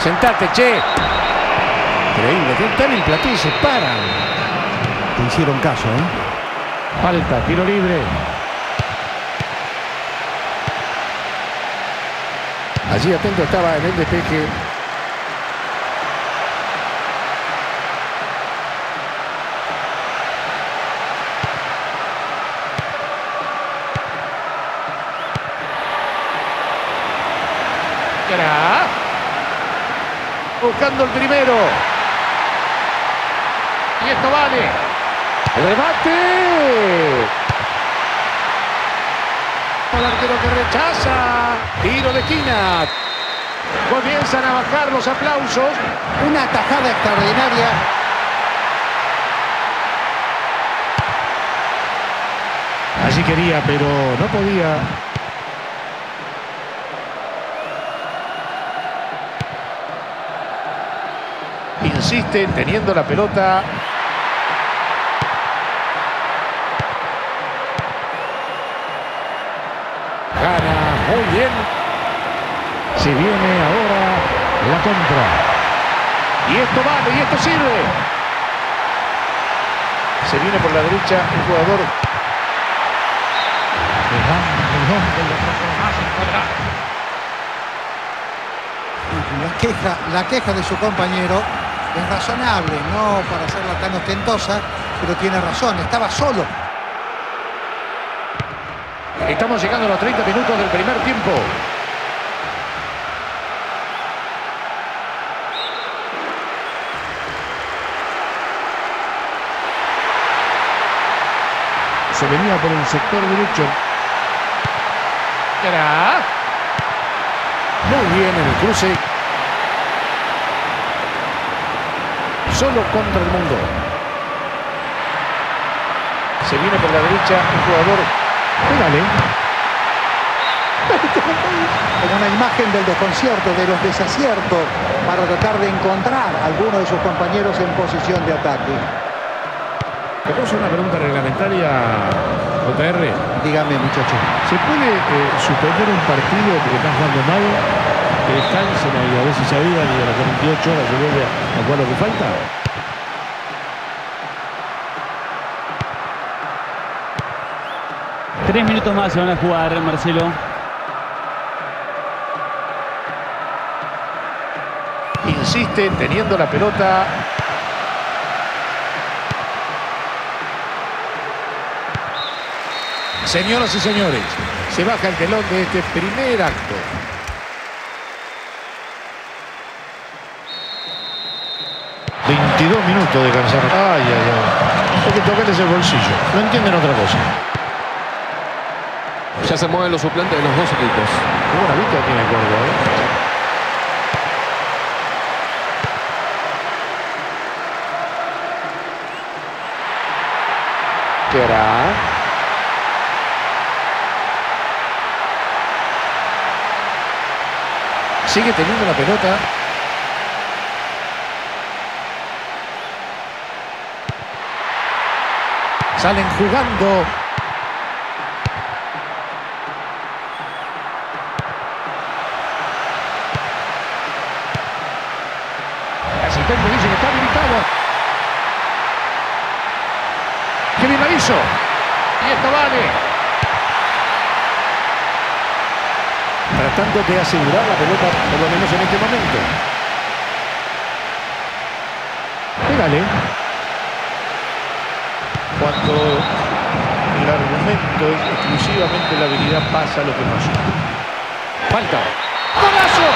Sentate, che. Increíble, que están en platí y se paran. Te hicieron caso, ¿eh? Falta, tiro libre. Allí atento estaba en el despeje. Buscando el primero. Y esto vale. ¡Remate! El arquero que rechaza. Tiro de esquina. Comienzan a bajar los aplausos. Una tajada extraordinaria. Allí quería, pero no podía. Insiste teniendo la pelota. Gana muy bien. Se viene ahora la contra. Y esto vale, y esto sirve. Se viene por la derecha el jugador. La queja de su compañero es razonable, no para hacerla tan ostentosa, pero tiene razón, estaba solo. Estamos llegando a los 30 minutos del primer tiempo. Se venía por el sector derecho. Muy bien en el cruce. Solo contra el mundo. Se viene por la derecha el jugador. Pégale. Como una imagen del desconcierto, de los desaciertos, para tratar de encontrar a alguno de sus compañeros en posición de ataque. Te puedo hacer una pregunta reglamentaria, JR. Dígame, muchacho. ¿Se puede suspender un partido porque estás jugando mal? Que descansen y a ver si se avivan y a las 48 horas se vuelve a jugar lo que falta. Tres minutos más se van a jugar, Marcelo. Insiste teniendo la pelota. Señoras y señores, se baja el telón de este primer acto. ...22 minutos de cansar. Ay, ay, ay. Hay que tocarles el bolsillo. No entienden otra cosa. Ya se mueven los suplentes de los dos equipos. Qué buena vista tiene Córdoba, ¿Qué hará? Sigue teniendo la pelota. Salen jugando. El asistente dice que está habilitado. ¡Qué bien la hizo! Y esto vale. Tratando de asegurar la pelota, por lo menos en este momento. Pégale. Cuando el argumento es exclusivamente la habilidad, pasa lo que pasó. Falta. ¡Golazo!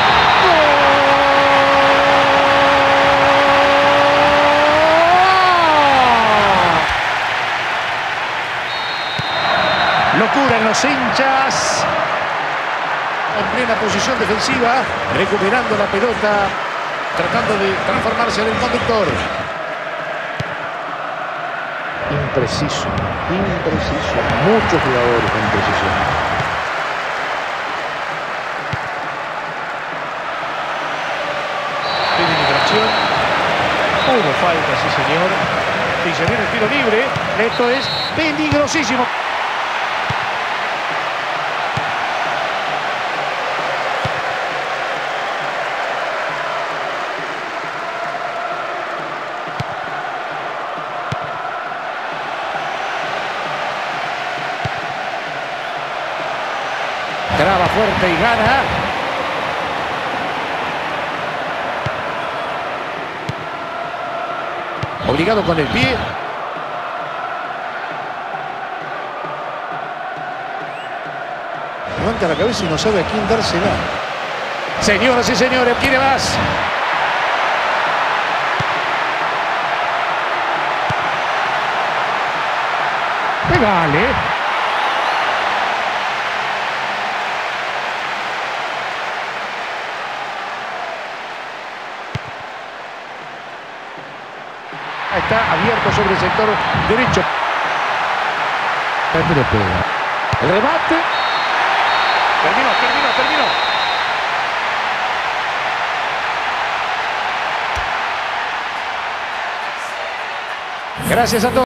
¡Gol! Locura en los hinchas. En plena posición defensiva, recuperando la pelota, tratando de transformarse en el conductor. Impreciso, impreciso. Muchos jugadores con imprecisión. Penetración. Hubo falta, sí señor. Y se viene el tiro libre. Esto es peligrosísimo. fuerte y gana. Obligado con el pie. Levanta la cabeza y no sabe a quién dársela. Señoras y señores, quiere más. Pegale. Está abierto sobre el sector derecho. El remate. Terminó. Gracias a todos.